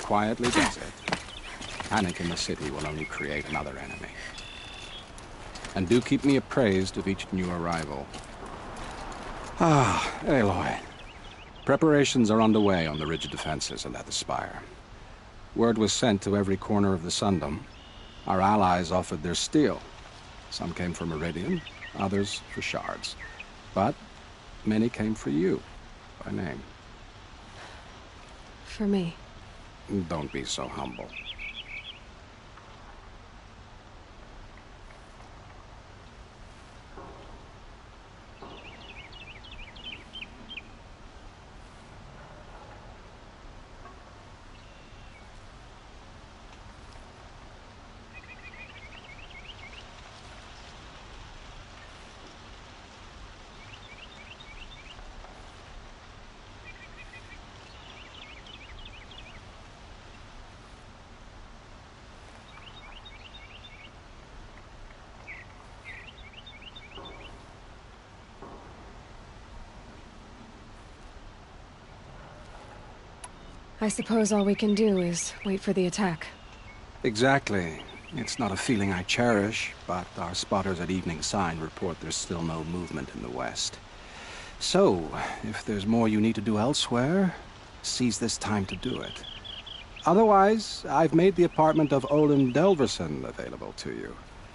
quietly does it. Panic in the city will only create another enemy. And do keep me appraised of each new arrival. Ah, Aloy. Preparations are underway on the rigid defenses and at the Spire. Word was sent to every corner of the Sundom. Our allies offered their steel. Some came for Meridian, others for shards. But many came for you, by name. For me? Don't be so humble. I suppose all we can do is wait for the attack. Exactly. It's not a feeling I cherish, but our spotters at Evening Sign report there's still no movement in the west. So, if there's more you need to do elsewhere, seize this time to do it. Otherwise, I've made the apartment of Olin Delverson available to you.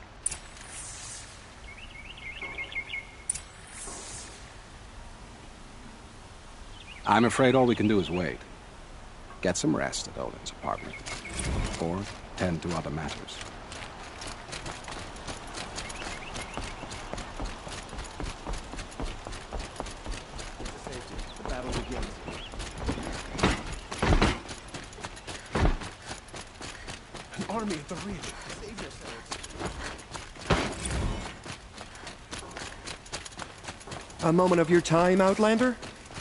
I'm afraid all we can do is wait. Get some rest at Olin's apartment. Or tend to other matters. The battle begins. An army at the reach. Save yourselves. A moment of your time, Outlander?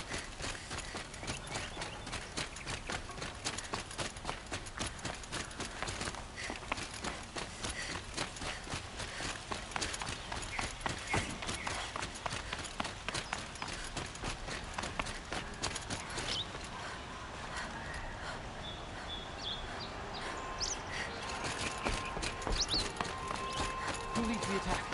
Who leads the attack?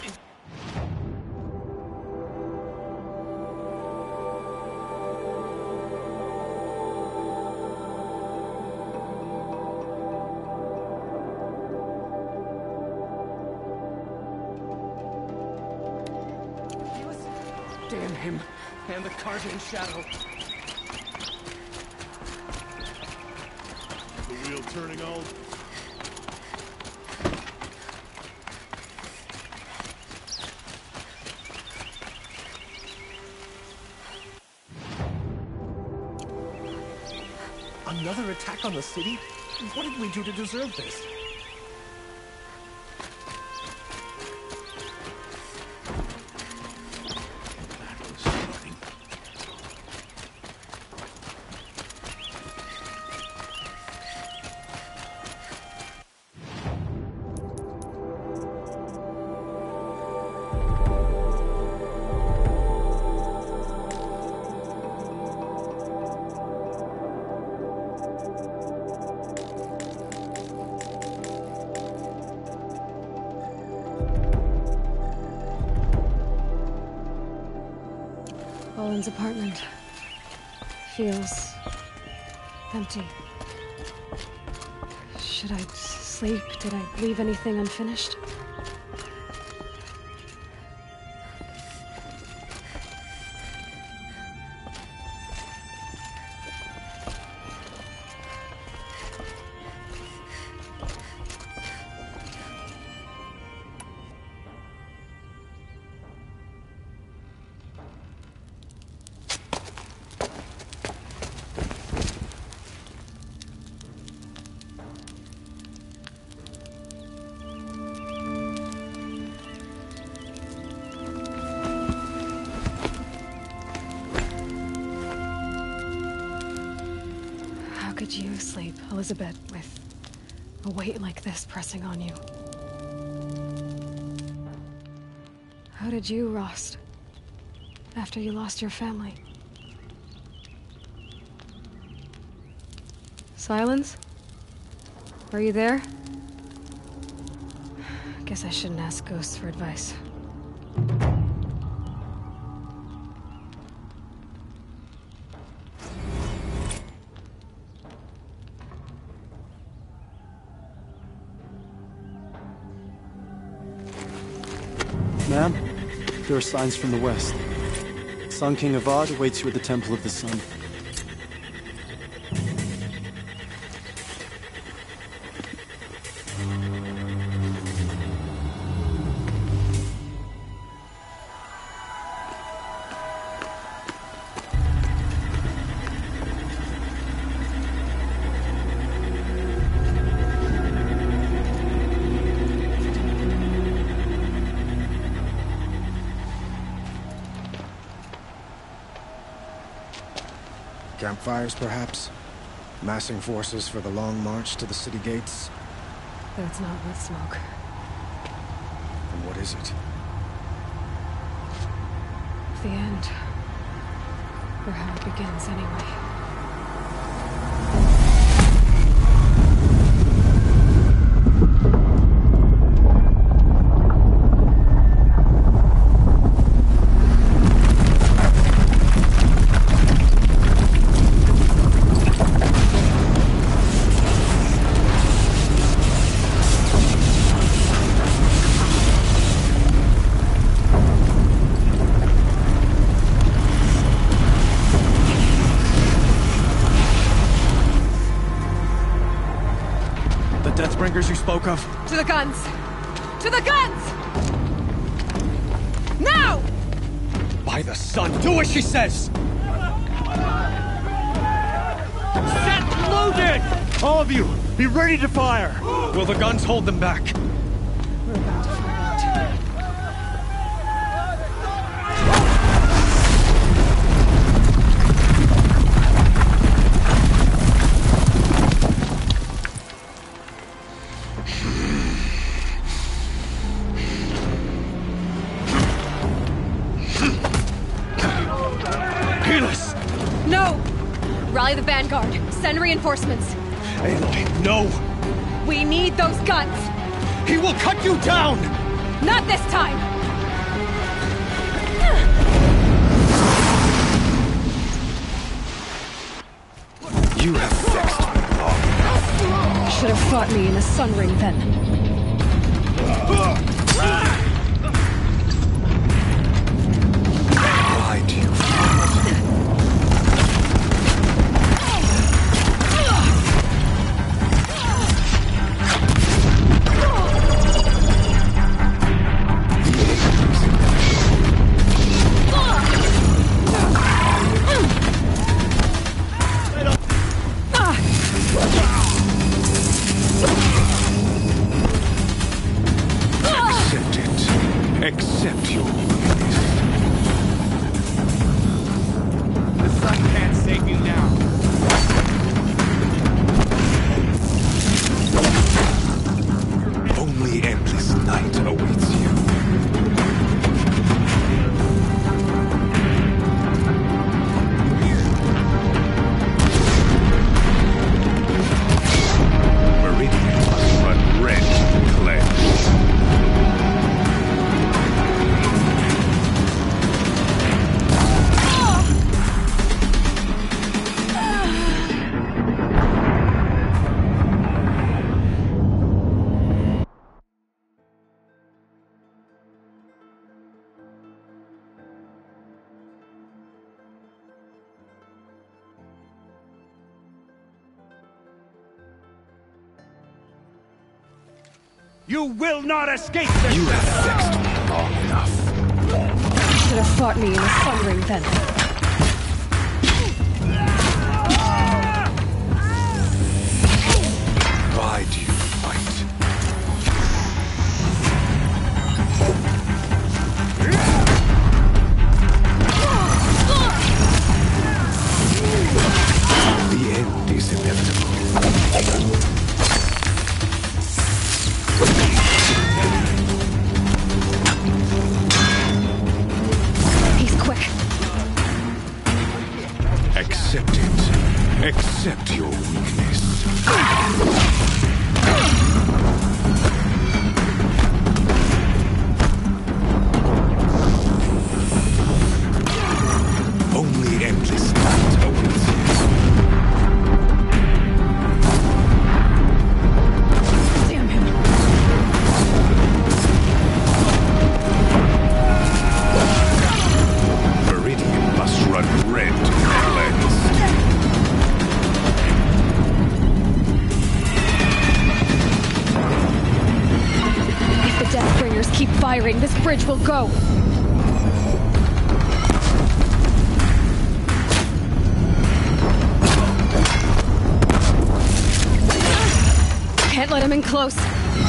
Damn him, and the Carjan Shadow. The wheel turning all. Another attack on the city? What did we do to deserve this? Battle is starting. Olin's apartment feels empty. Should I sleep? Did I leave anything unfinished? How could you sleep, Elizabeth, with a weight like this pressing on you? How did you, Rost, after you lost your family? Silence? Are you there? Guess I shouldn't ask ghosts for advice. Ma'am, there are signs from the west. Sun King Avad awaits you at the Temple of the Sun. Campfires, perhaps? Massing forces for the long march to the city gates? That's not with smoke. And what is it? The end. Or how it begins, anyway. Deathbringers you spoke of? To the guns! To the guns! Now! By the sun, do as she says! Set loaded! All of you, be ready to fire! Will the guns hold them back? We're about to find out. No! Rally the vanguard. Send reinforcements. Aloy, no! We need those guns! He will cut you down! Not this time! You have vexed me long enough. Should have fought me in the Sun Ring then. Why do you accept your weakness? The sun can't save you now. Only endless night awaits you. Meridian must run red to cleanse. You will not escape this! You have vexed me long enough. Should have fought me in the Sun Ring then. Why do you fight? The end is inevitable. He's quick. firing, this bridge will go! Can't let him in close.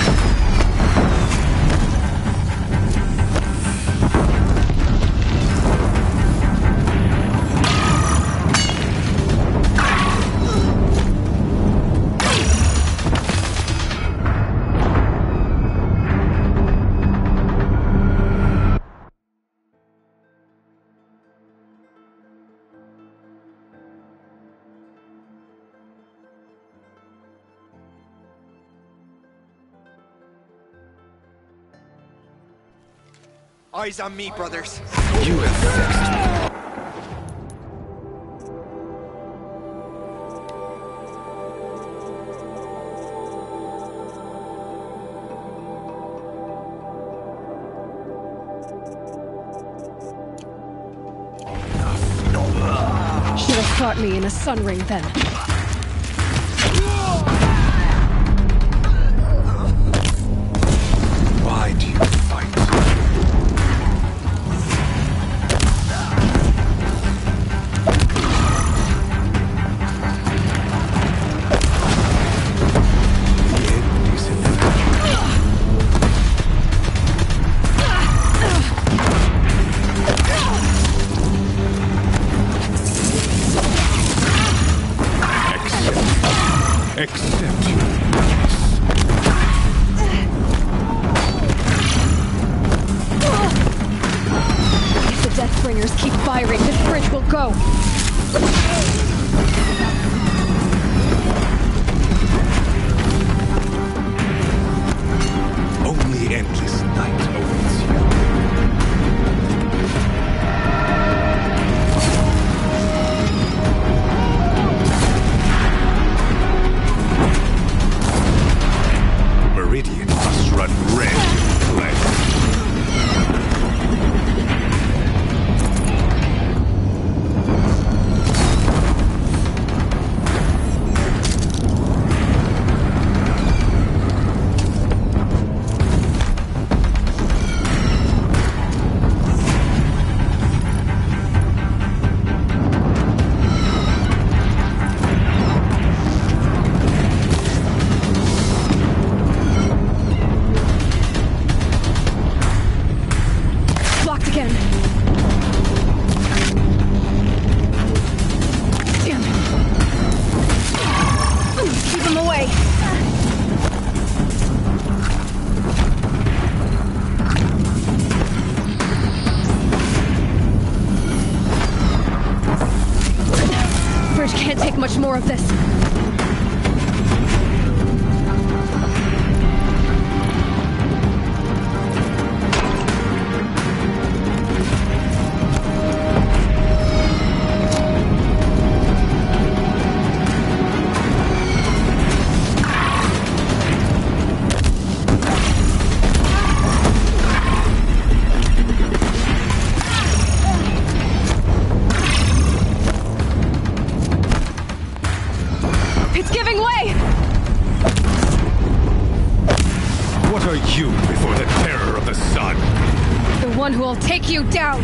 Eyes on me, brothers. You have fixed me. Should have fought me in a sun ring then. Why do you fight? Accept you. If the Deathbringers keep firing, this bridge will go! Only endless night awaits you. Meridian must run red in blood. Blocked again! Damn it! Keep him away! Bridge can't take much more of this. It's giving way! What are you before the terror of the sun? The one who will take you down!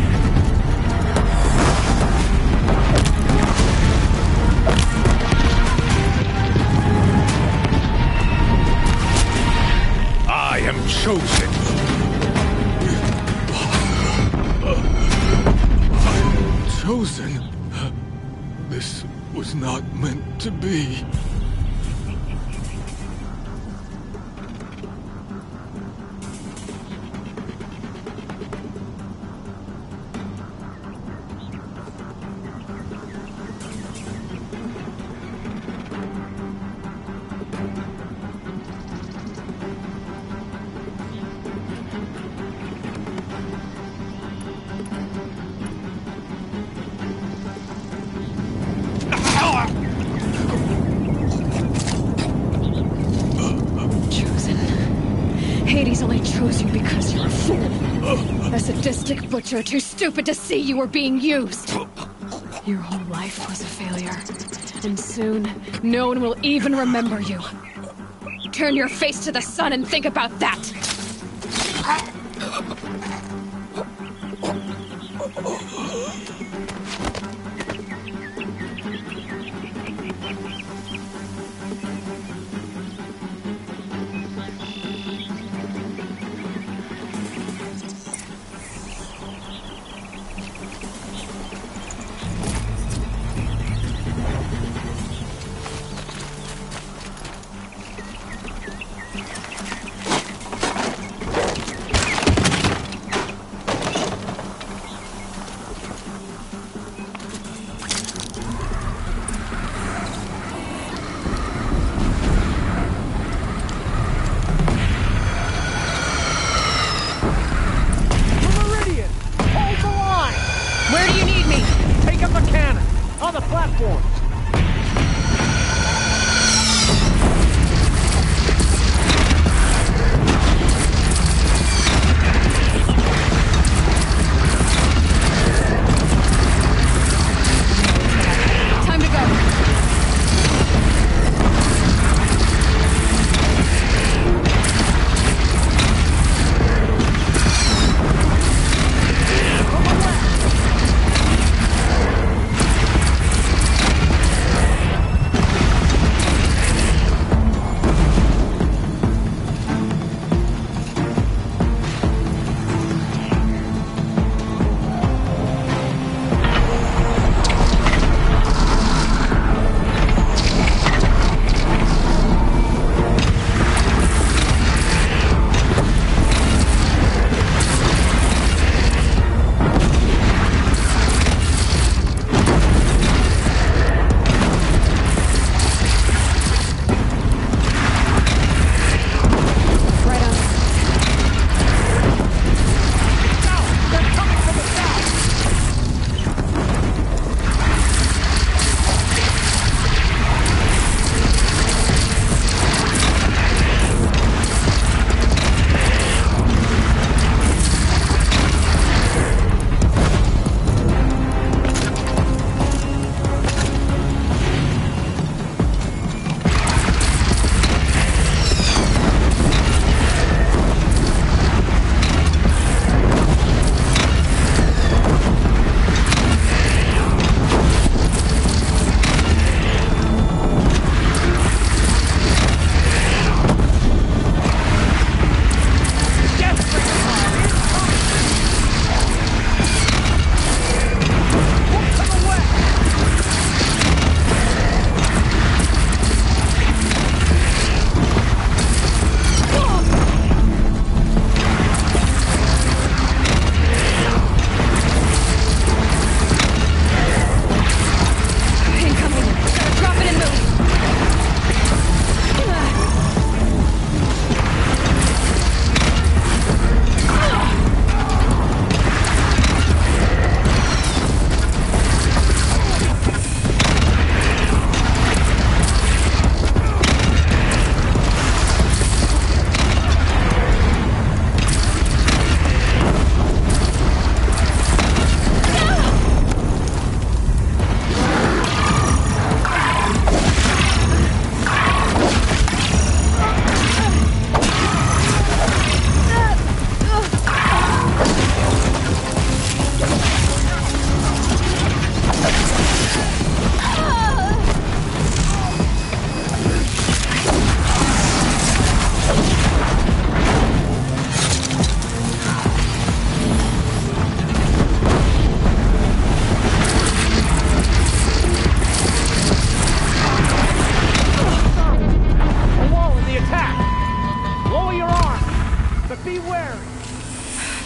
I am chosen. Chosen? This was not meant to be. Hades only chose you because you're a fool. A sadistic butcher too stupid to see you were being used. Your whole life was a failure. And soon, no one will even remember you. Turn your face to the sun and think about that!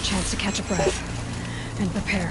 chance to catch a breath and prepare.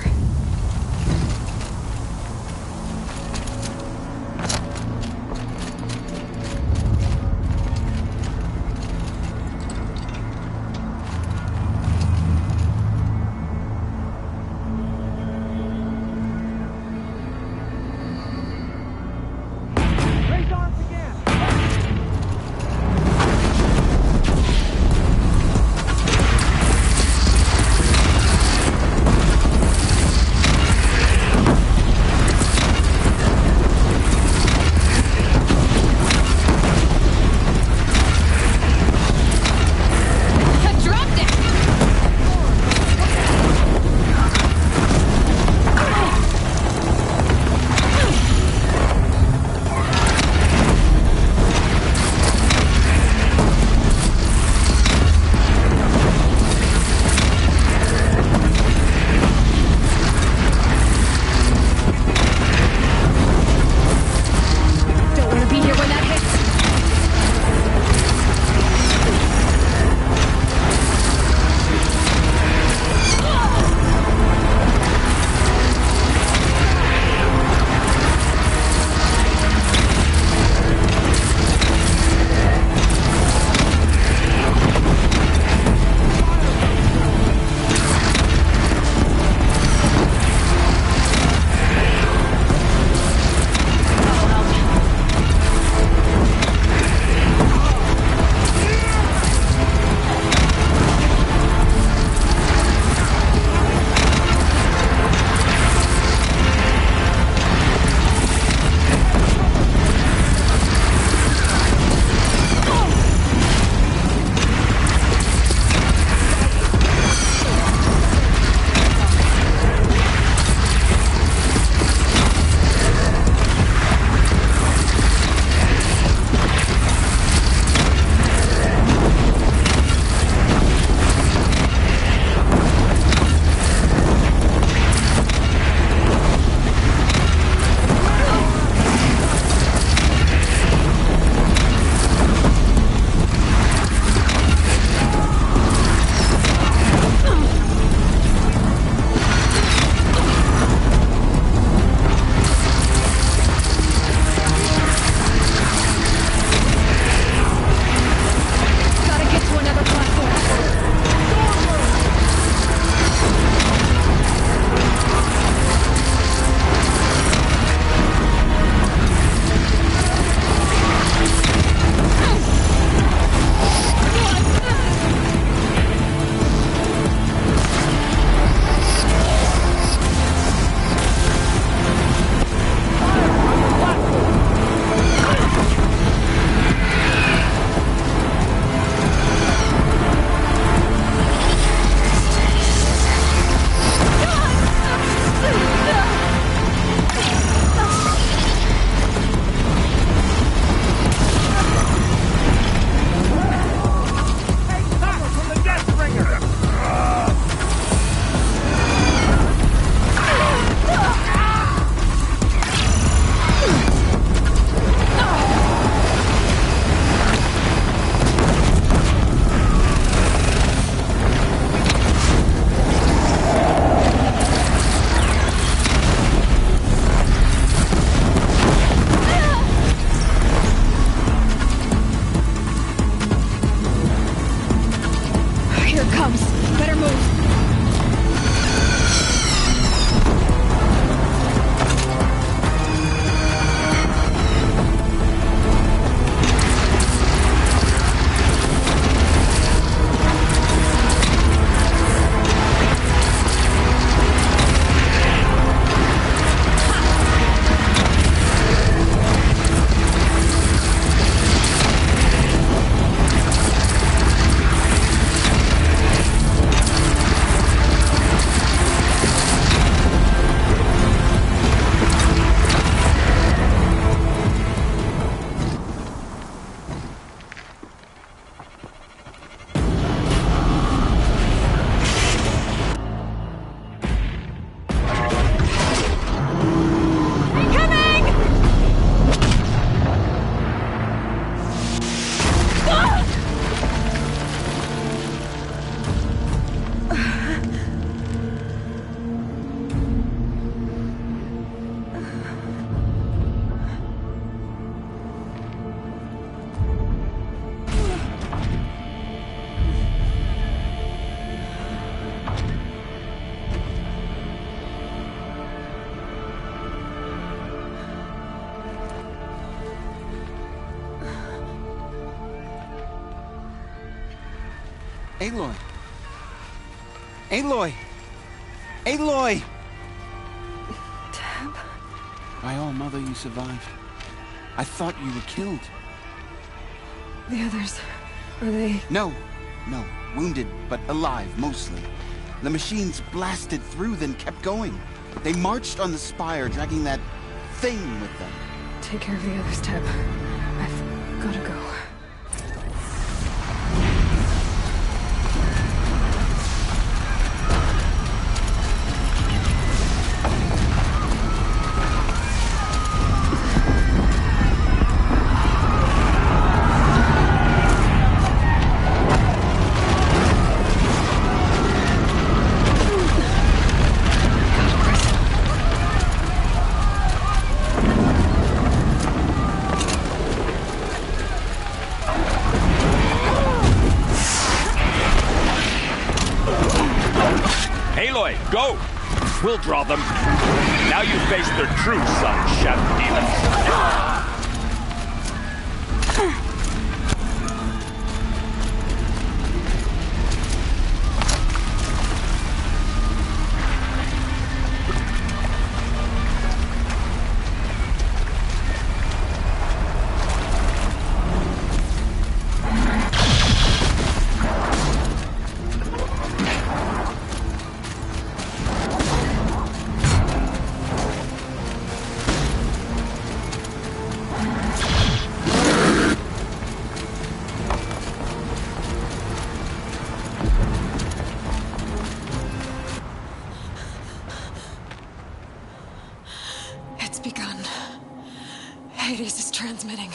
Aloy! Aloy! Aloy! Tab? By all mother, you survived. I thought you were killed. The others, are they... No. Wounded, but alive, mostly. The machines blasted through, then kept going. They marched on the spire, dragging that thing with them. Take care of the others, Tab. I've gotta go. Go! We'll draw them. Now you face their true son, Shadow Demon. It's begun. Hades is transmitting.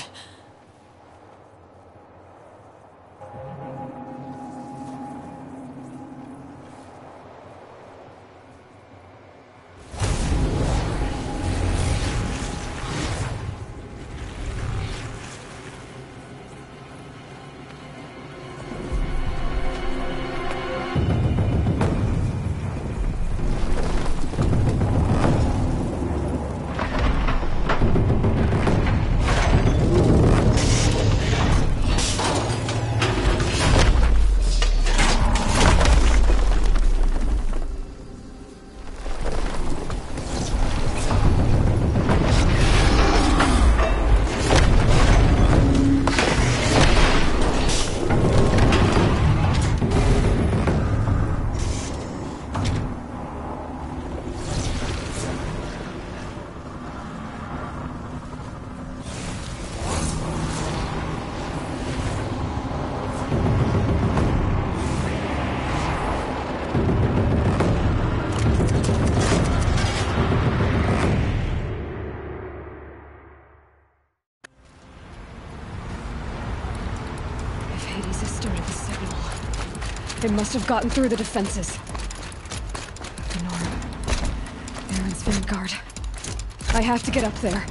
Hades has started the signal. It must have gotten through the defenses. Nora. Aaron's vanguard. I have to get up there.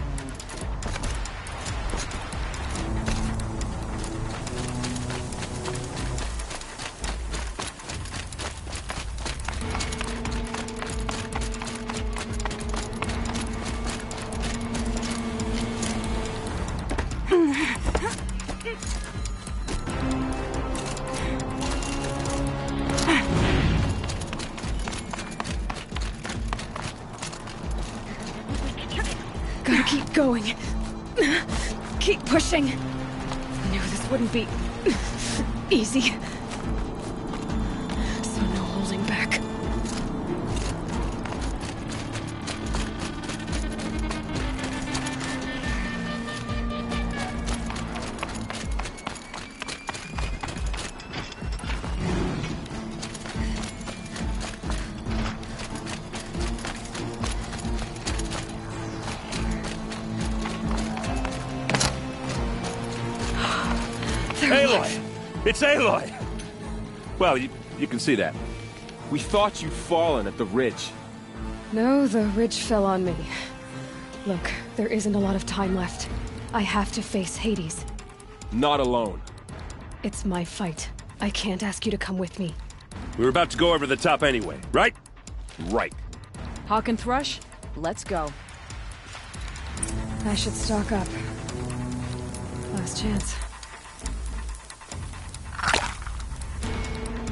Gotta keep going. Keep pushing. Knew this wouldn't be easy. So no holding back. Aloy! It's Aloy! Well, you can see that. We thought you'd fallen at the ridge. No, the ridge fell on me. Look, there isn't a lot of time left. I have to face Hades. Not alone. It's my fight. I can't ask you to come with me. We were about to go over the top anyway, right? Right. Hawk and Thrush, let's go. I should stock up. Last chance.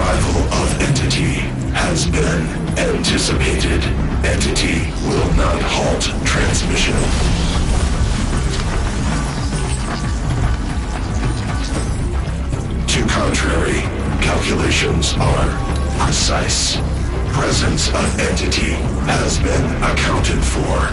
arrival of Entity has been anticipated. Entity will not halt transmission. To contrary, calculations are precise. Presence of Entity has been accounted for.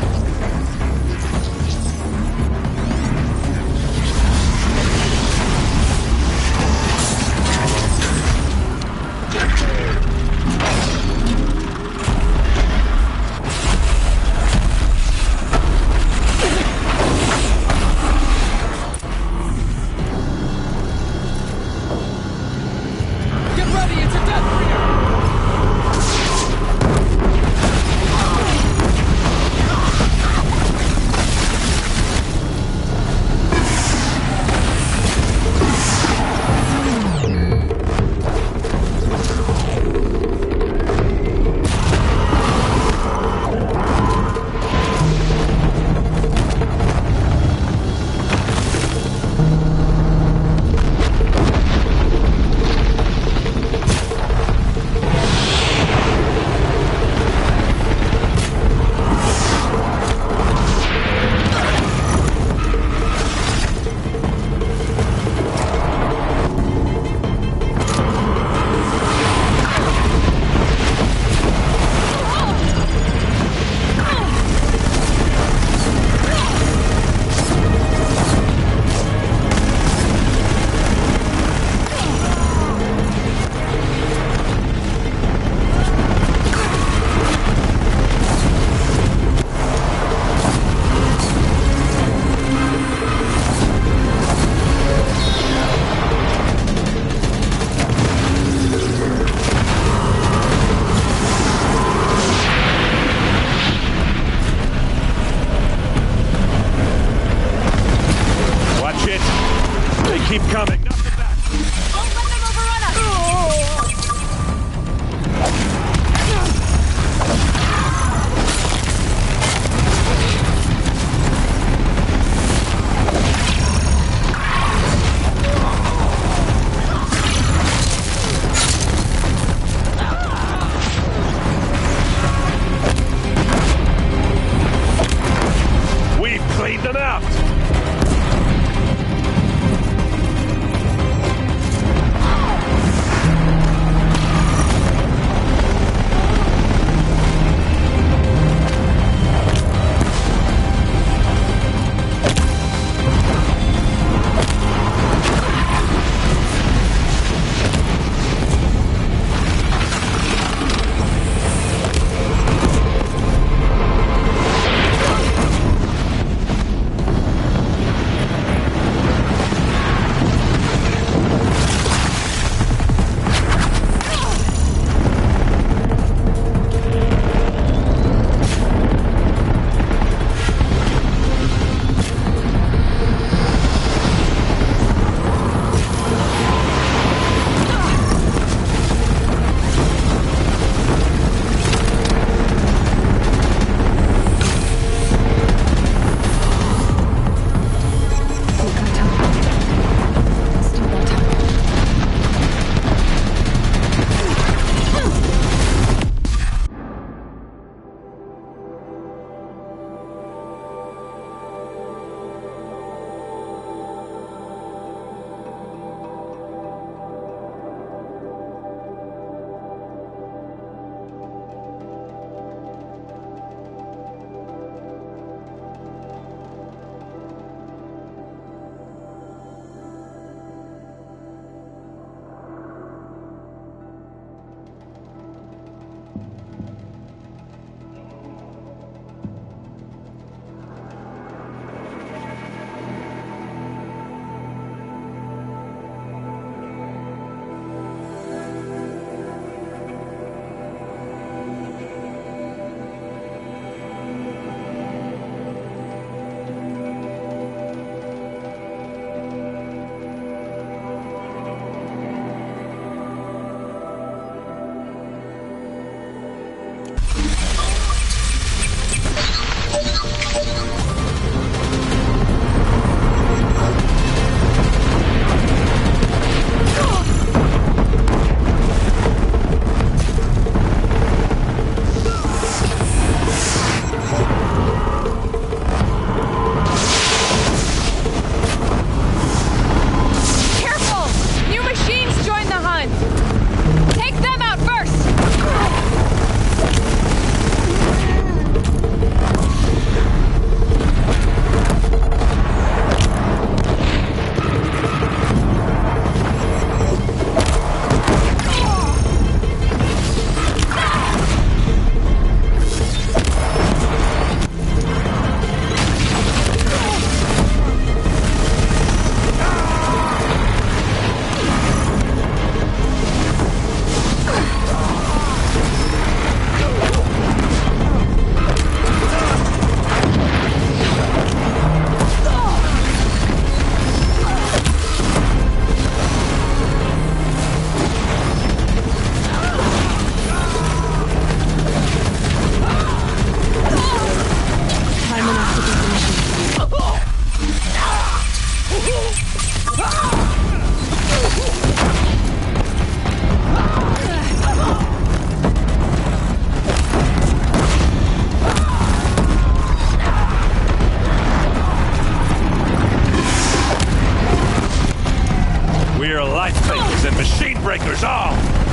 Minions and machine breakers all!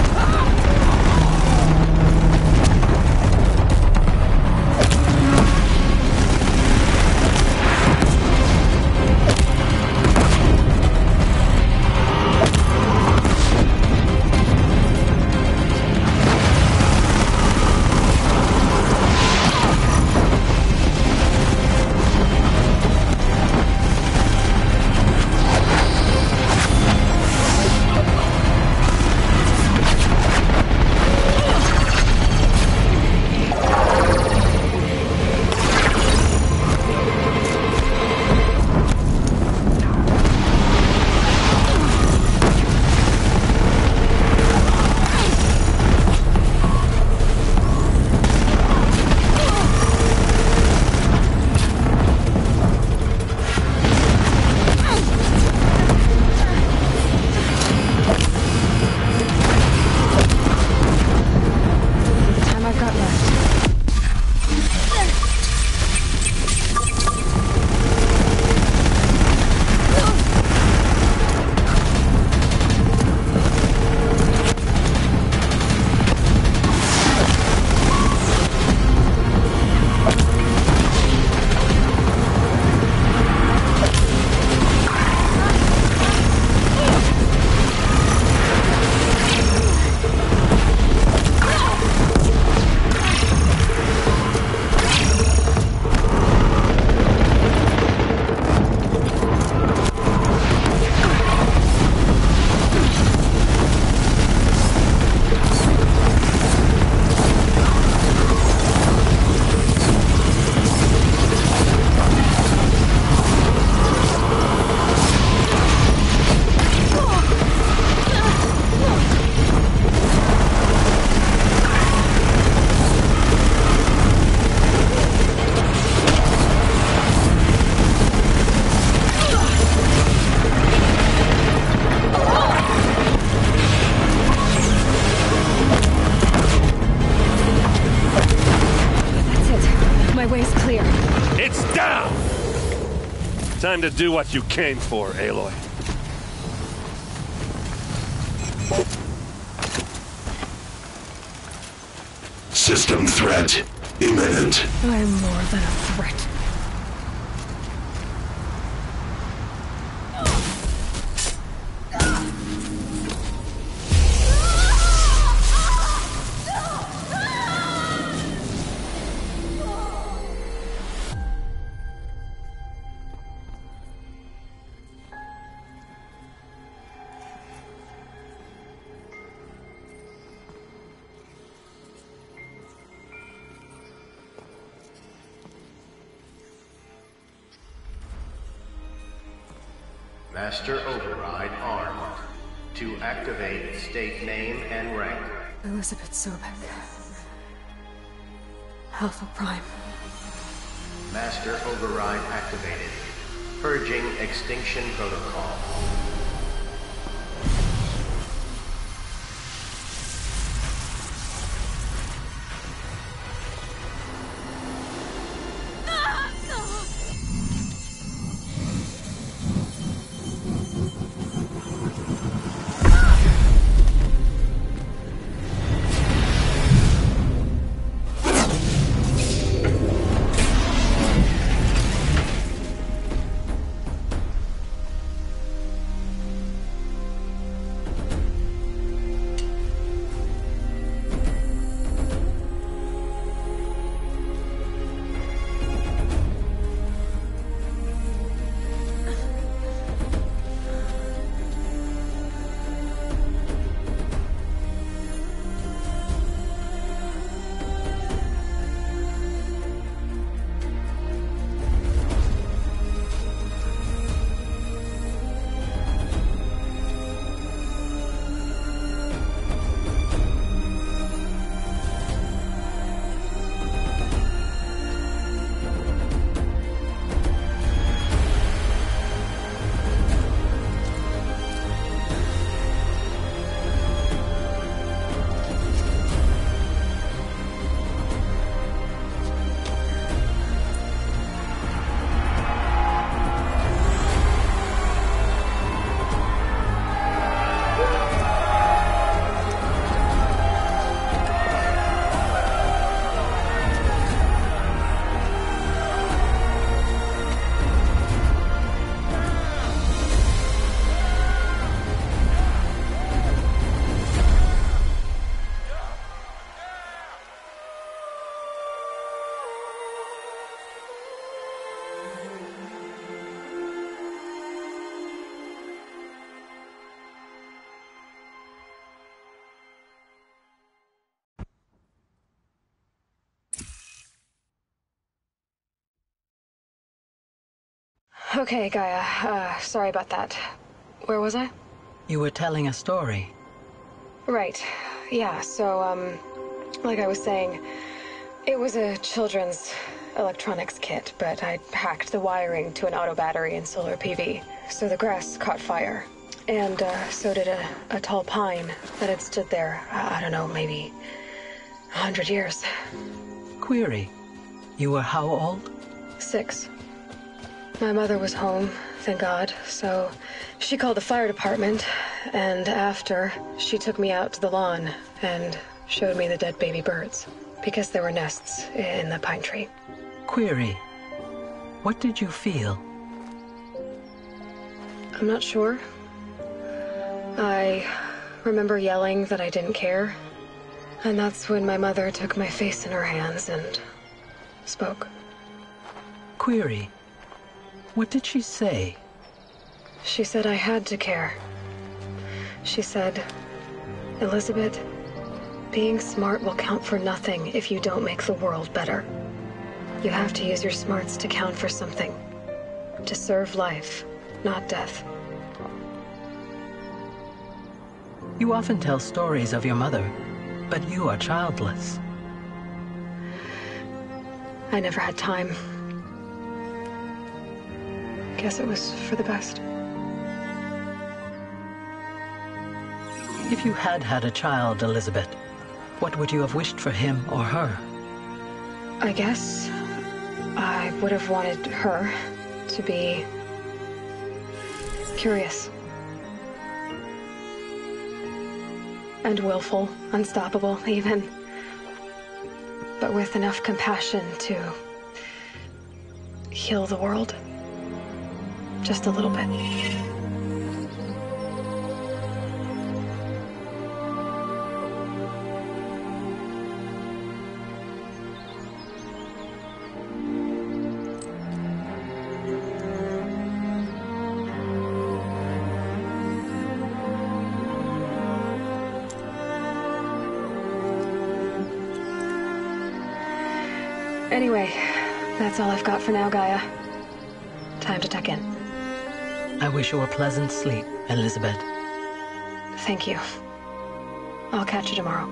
Time to do what you came for, Aloy. System threat imminent. I am more than a threat. Master Override armed. To activate, state name and rank. Elizabeth Sobek. Alpha Prime. Master Override activated. Purging Extinction Protocol. Okay, Gaia. Sorry about that. Where was I? You were telling a story. Right. Yeah, so, like I was saying, it was a children's electronics kit, but I hacked the wiring to an auto battery and solar PV, so the grass caught fire. And, so did a tall pine that had stood there, I don't know, maybe 100 years. Query, you were how old? 6. My mother was home, thank God, so she called the fire department, and after, she took me out to the lawn and showed me the dead baby birds, because there were nests in the pine tree. Query, what did you feel? I'm not sure. I remember yelling that I didn't care, and that's when my mother took my face in her hands and spoke. Query, what did she say? She said I had to care. She said, Elizabeth, being smart will count for nothing if you don't make the world better. You have to use your smarts to count for something. To serve life, not death. You often tell stories of your mother, but you are childless. I never had time. Guess it was for the best. If you had had a child, Elizabeth, what would you have wished for him or her? I guess I would have wanted her to be curious. And willful, unstoppable, even. But with enough compassion to heal the world. Just a little bit. Anyway, that's all I've got for now, Gaia. Time to tuck in. I wish you a pleasant sleep, Elizabeth. Thank you. I'll catch you tomorrow.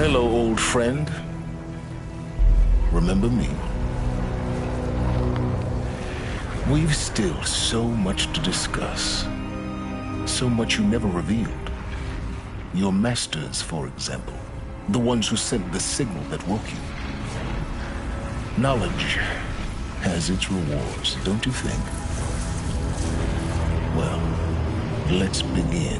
Hello, old friend. Remember me? We've still so much to discuss. So much you never revealed. Your masters, for example. The ones who sent the signal that woke you. Knowledge has its rewards, don't you think? Well, let's begin.